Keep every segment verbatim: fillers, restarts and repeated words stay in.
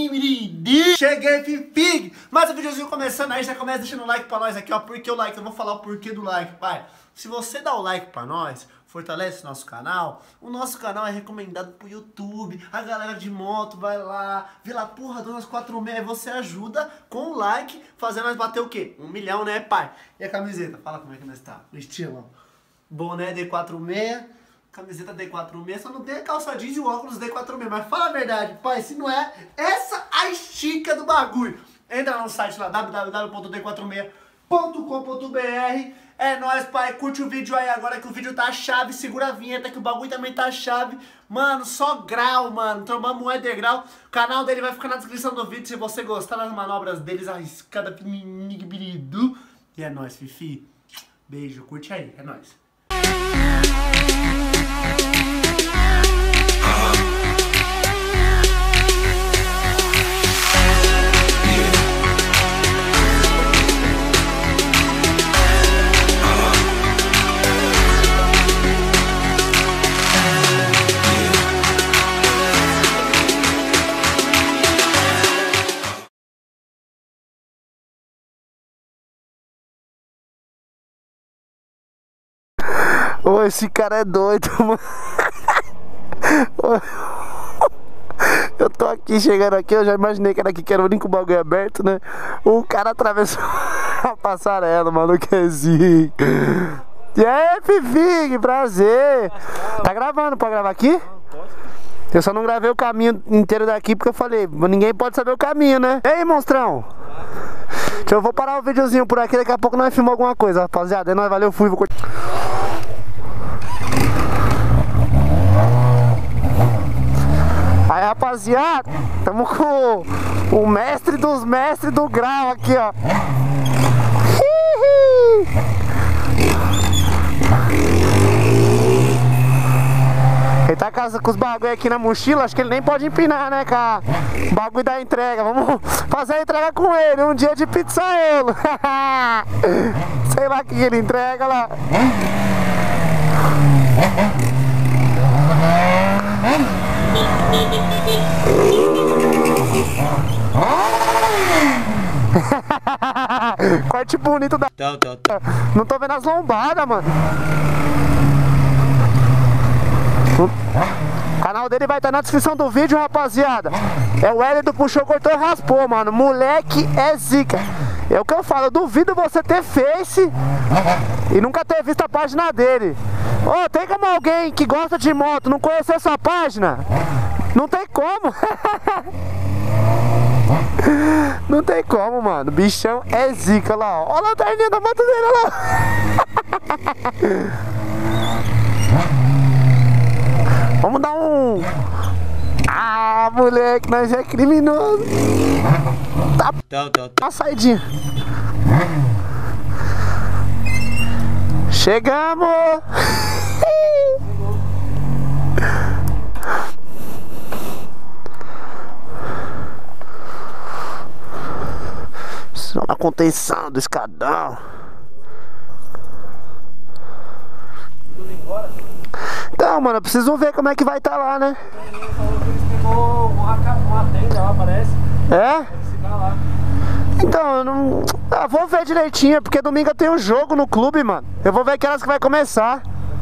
Cheguei, Fifi! Mais um videozinho começando aí, já começa deixando o like pra nós aqui, ó. Por que o like? Eu vou falar o porquê do like, pai. Se você dá o like pra nós, fortalece o nosso canal. O nosso canal é recomendado pro YouTube. A galera de moto vai lá, vê lá, porra, Donas quatro seis. Aí você ajuda com o like, fazendo nós bater o quê? Um milhão, né, pai? E a camiseta? Fala como é que nós tá. O estilo, ó. Boné D quatro seis. Camiseta D quatro seis, só não tem a calça jeans e o óculos D quatro seis. Mas fala a verdade, pai, se não é essa a estica do bagulho. Entra no site lá, w w w ponto d quatro seis ponto com ponto b r. É nóis, pai, curte o vídeo aí agora que o vídeo tá chave. Segura a vinheta que o bagulho também tá chave. Mano, só grau, mano, trombamos um degrau. O canal dele vai ficar na descrição do vídeo se você gostar das manobras deles arriscadas. E é nóis, Fifi. Beijo, curte aí, é nóis. Ô, esse cara é doido, mano. Eu tô aqui, chegando aqui, eu já imaginei que era aqui, que era o único bagulho aberto, né? O cara atravessou a passarela, mano, que é zica. E aí, Fifi, que prazer. Tá gravando, pode gravar aqui? Eu só não gravei o caminho inteiro daqui porque eu falei, ninguém pode saber o caminho, né? Ei, monstrão. Eu vou parar o videozinho por aqui, daqui a pouco nós filmamos alguma coisa, rapaziada. É nóis, valeu, fui, vou curtir. Aí, rapaziada, tamo com o mestre dos mestres do grau aqui, ó. Ele tá com os bagulho aqui na mochila, acho que ele nem pode empinar, né, cara? O bagulho da entrega, vamos fazer a entrega com ele, um dia de pizzaiolo. Sei lá o que ele entrega lá. Corte bonito da... Não tô vendo as lombadas, mano. O canal dele vai estar na descrição do vídeo, rapaziada. É o L do Puxou, Cortou e Raspou, mano. Moleque é zica. É o que eu falo, eu duvido você ter Face e nunca ter visto a página dele. Ô, oh, tem como alguém que gosta de moto não conhecer essa página? Não tem como. Não tem como, mano. Bichão é zica lá, ó. Ó a lanterninha da moto dele lá. Vamos dar um... Ah, moleque, nós é criminoso. Tá, tá, tá, tá. Uma saidinha. Chegamos. Só na contenção do escadão. Então, mano, eu preciso ver como é que vai estar tá lá, né? Ele falou que eles pegou uma tenda lá, parece. É? Lá. Então, eu não... Ah, vou ver direitinho, porque domingo eu tenho um jogo no clube, mano. Eu vou ver que horas que vai começar.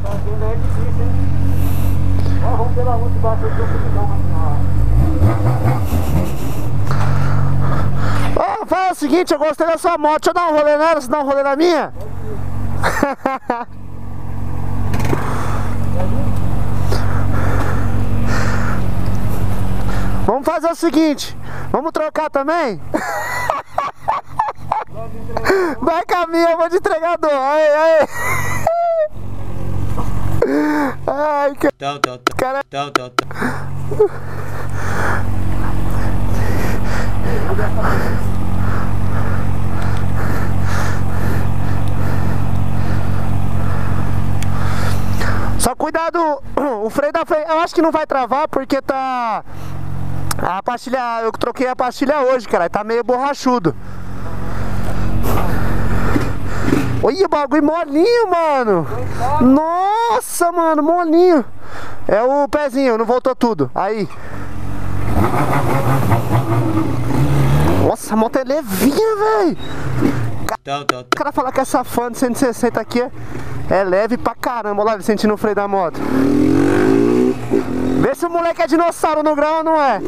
Vamos pela rua de baixo Ó, fala o seguinte, eu gostei da sua moto. Deixa eu dar um rolê nela, você dá um rolê na minha? Vamos fazer o seguinte, vamos trocar também? Vai caminho, eu vou de entregador. Aí, aí. Ai, cara. Tá, tá, tá. Cara... tá, tá, tá. Só cuidado, o freio da frente, eu acho que não vai travar porque tá... A pastilha, eu troquei a pastilha hoje, cara, tá meio borrachudo. Olha o bagulho molinho, mano. Nossa, mano, molinho. É o pezinho, não voltou tudo. Aí. Nossa, a moto é levinha, velho. O cara fala que essa Fan de cento e sessenta aqui é, é leve pra caramba. Olha lá ele sentindo o freio da moto. Vê se o moleque é dinossauro no grau ou não é.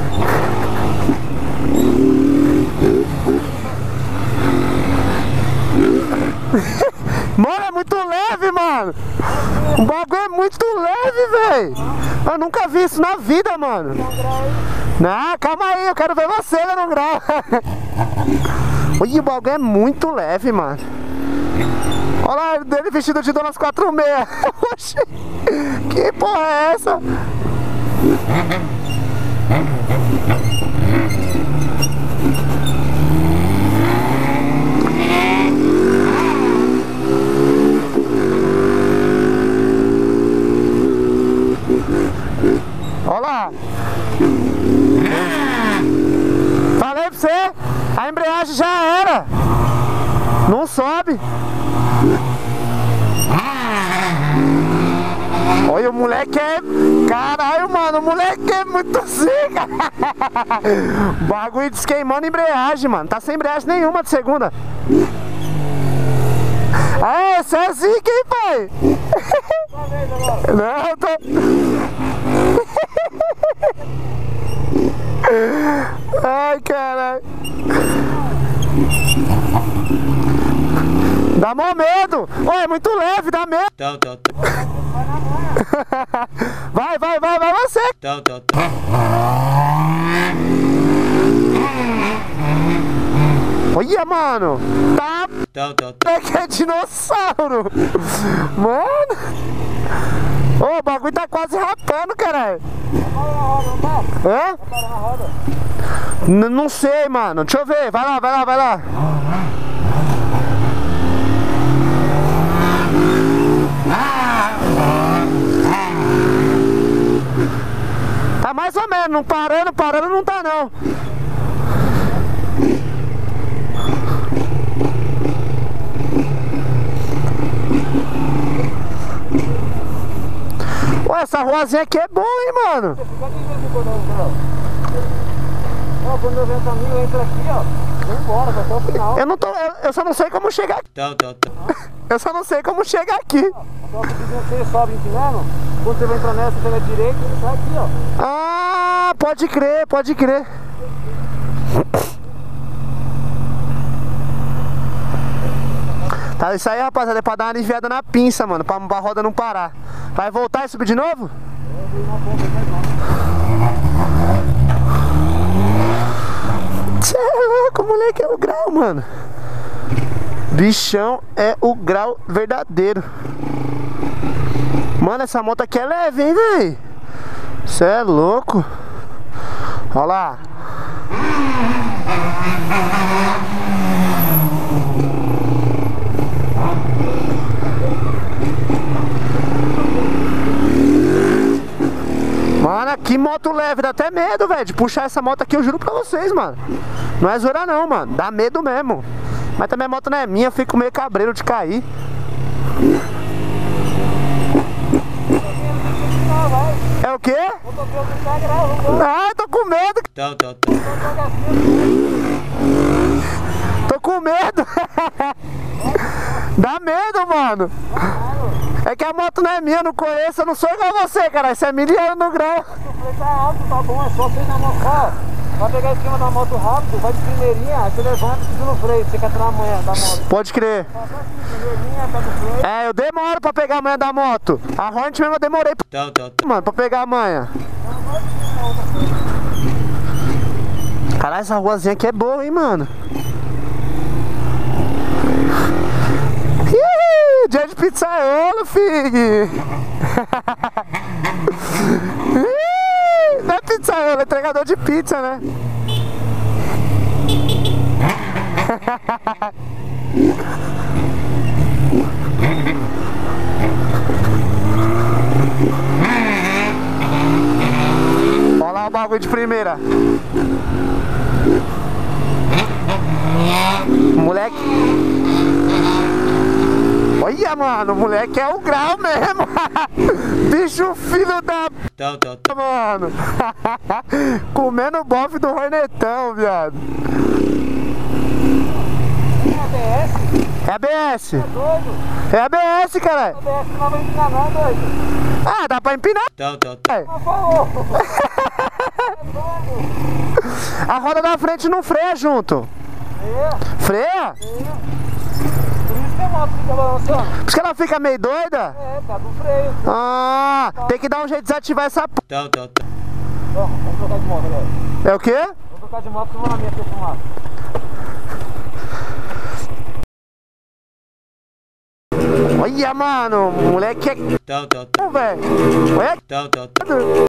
Mano, é muito leve, mano. O bagulho é muito leve, velho. Eu nunca vi isso na vida, mano. Não, calma aí, eu quero ver você lá no grau. Olha, o bagulho é muito leve, mano. Olha lá ele vestido de Donas quatro seis. Oxi, que porra é essa? Olha lá. Falei pra você, a embreagem já era. Não sobe. Olha, o moleque é... Caralho, mano, o moleque é muito zica. Bagulho desqueimando embreagem, mano. Tá sem embreagem nenhuma de segunda. É, você é zica, hein, pai? Não, eu tô... Ai, caralho. Dá mó medo. Olha, é muito leve, dá medo. Tá, tá, tá. Vai, vai, vai, vai você. Tá, tá, tá. Olha, mano. Tá. Tá, tá, tá. É que é dinossauro. Mano. Ô, o bagulho tá quase rapando, caralho. Hã? N não sei, mano. Deixa eu ver. Vai lá, vai lá, vai lá. Tá mais ou menos. Não parando, parando não tá, não. Ué, essa ruazinha aqui é boa, hein, mano? Quando eu venho caminho, eu entro aqui, ó. Vou embora, vai até o final. Eu não tô. Eu, eu só não sei como chegar aqui. Tá, tá, tá. Eu só não sei como chegar aqui. Então você sobe empinando, quando você vai entrar nessa, você vai direita, ele sai aqui, ó. Ah, pode crer, pode crer. Tá, isso aí, rapaziada, é pra dar uma aliviada na pinça, mano, pra, pra roda não parar. Vai voltar e subir de novo? Cê é louco, moleque, é o grau, mano. Bichão é o grau verdadeiro. Mano, essa moto aqui é leve, hein, véi? Cê é louco. Olha lá. Mano, que moto leve, dá até medo, velho, de puxar essa moto aqui, eu juro pra vocês, mano. Não é zoeira não, mano, dá medo mesmo. Mas também a moto não é minha, eu fico meio cabreiro de cair. É o quê? Ah, eu tô com medo. Tá, tá, tá. Tô com medo. Dá medo, mano. É que a moto não é minha, eu não conheço, eu não sou igual você, cara. Isso é miliano no grau. O freio tá alto, tá bom, é só você ir na moto, ó. Vai pegar em cima da moto rápido, vai de primeirinha, aí você levanta e pisa no freio, você quer entrar na manhã da moto. Pode crer. Primeirinha, pega o freio. É, eu demoro pra pegar a manha da moto. A Hornet mesmo eu demorei, Tá, tá, tá. mano, pra pegar a manha. Caralho, essa ruazinha aqui é boa, hein, mano. Ih, dia de pizzaiolo, filho. Ih, não é pizzaiolo, é entregador de pizza, né? Olha lá o bagulho de primeira. Moleque. Olha, mano, o moleque é o grau mesmo. Bicho filho da... Tô, tô, tô. Mano. Comendo o bofe do Hornetão, viado. É A B S? É A B S. Tá doido? É A B S, caralho. A B S não vai empinar não, doido. Ah, dá pra empinar. Tô, tô, tô. É. Mas falou. A roda da frente não freia junto. É, Freia? por isso que a moto fica balançando. Por isso que ela fica meio doida? É, tá do freio. Ah, tem que dar um jeito de desativar essa p... Tô, tô, tô. Ó, vamos trocar de moto agora. É o quê? Vamos trocar de moto que eu vou na minha pra filmar. Olha, mano, o moleque é... Tô, tô, tô. velho. Olha... Tô, tô, tô.